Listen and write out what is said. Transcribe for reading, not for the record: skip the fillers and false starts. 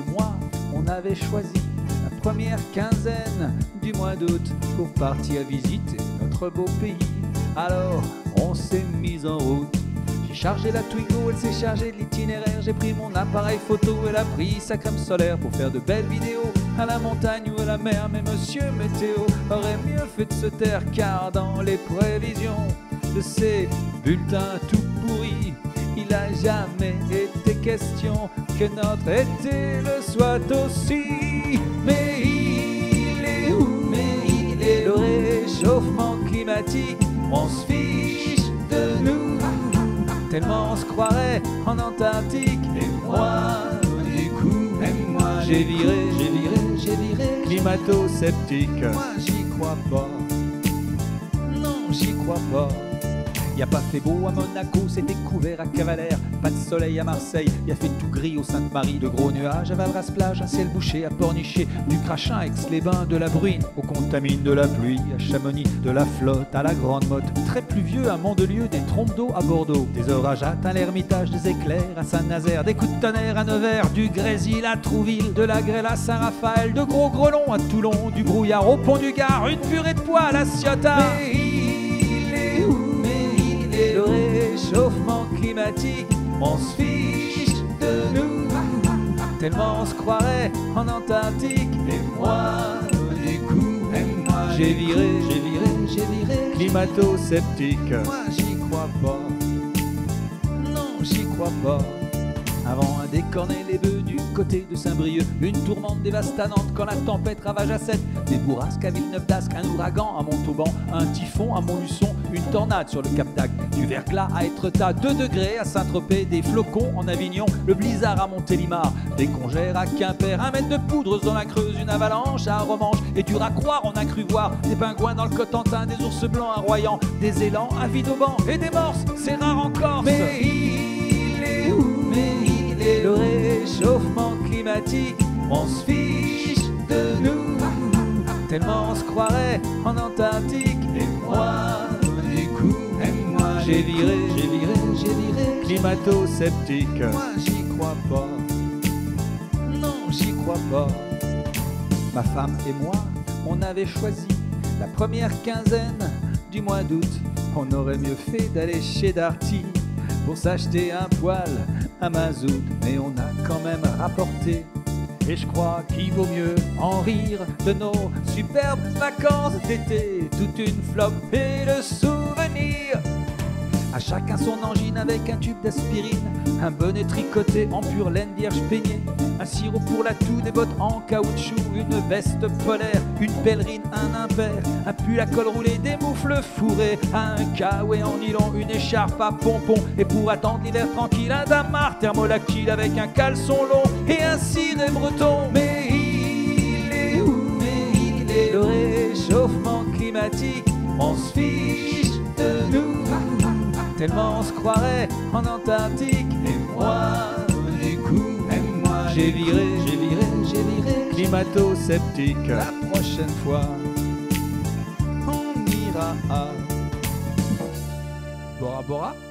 et moi, on avait choisi la première quinzaine du mois d'août pour partir visiter notre beau pays. Alors, on s'est mis en route. J'ai chargé la Twingo, elle s'est chargée de l'itinéraire. J'ai pris mon appareil photo, elle a pris sa crème solaire pour faire de belles vidéos à la montagne ou à la mer. Mais monsieur Météo aurait mieux fait de se taire, car dans les prévisions de ces bulletins tout pourris, il a jamais été question que notre été le soit aussi. Mais il est où? Mais il est le réchauffement climatique. On se fiche de nous, tellement on se croirait en Antarctique. Et moi, du coup, j'ai viré climato-sceptique. Moi, j'y crois pas. Non, j'y crois pas. Y a pas fait beau à Monaco, c'était couvert à Cavalère. Pas de soleil à Marseille, y a fait tout gris au Sainte-Marie. De gros nuages à Valras-Plage, un ciel bouché à Pornichet. Du Crachin à Aix-les-Bains, de la bruine au Contamine, de la pluie à Chamonix, de la flotte à la Grande Motte. Très pluvieux à Mandelieu, des trompes d'eau à Bordeaux. Des orages à l'Ermitage, des éclairs à Saint-Nazaire. Des coups de tonnerre à Nevers, du Grésil à Trouville. De la Grêle à Saint-Raphaël, de gros grelons à Toulon. Du brouillard au Pont du Gard, une purée de poils à Ciotat. Mais il est où? Le réchauffement climatique, on se fiche de nous, tellement on se croirait en Antarctique. Et moi, du coup, j'ai viré climato-sceptique. Moi, j'y crois pas. Non, j'y crois pas. Avant à décorner les bœufs du côté de Saint-Brieuc, une tourmente dévastante quand la tempête ravage à 7. Des bourrasques à Villeneuve-d'Ascq, un ouragan à Montauban, un typhon à Montluçon, une tornade sur le Cap d'Agde, du verglas à Étretat, 2 degrés à Saint-Tropez, des flocons en Avignon, le blizzard à Montélimar, des congères à Quimper, 1 mètre de poudre dans la Creuse, une avalanche à Romanche, et dur à croire, on a cru voir des pingouins dans le Cotentin, des ours blancs à Royan, des élans à Vidauban, et des morses, c'est rare en Corse. Mais il est où? Mais il est le réchauffement climatique, on se fiche de nous, tellement on se croirait en Antarctique. Et moi, du coup, j'ai viré climato-sceptique. Moi, j'y crois pas. Non, j'y crois pas. Ma femme et moi, on avait choisi la première quinzaine du mois d'août. On aurait mieux fait d'aller chez Darty pour s'acheter un poêle à mazout, mais on a quand même rapporté. Et je crois qu'il vaut mieux en rire de nos superbes vacances d'été, toute une flopée de souvenirs. À chacun son angine avec un tube d'aspirine, un bonnet tricoté en pure laine vierge peignée, un sirop pour la toux, des bottes en caoutchouc, une veste polaire, une pèlerine, un impair, un pull à col roulé, des moufles fourrés, un kawaii en nylon, une écharpe à pompons, et pour attendre l'hiver tranquille, un damar thermolactyle avec un caleçon long et un ciré breton. Mais il est où? Mais il est le réchauffement climatique, on se fiche de nous, tellement on se croirait en Antarctique. Et moi, du coup, j'ai viré climato-sceptique. La prochaine fois, on ira à Bora Bora.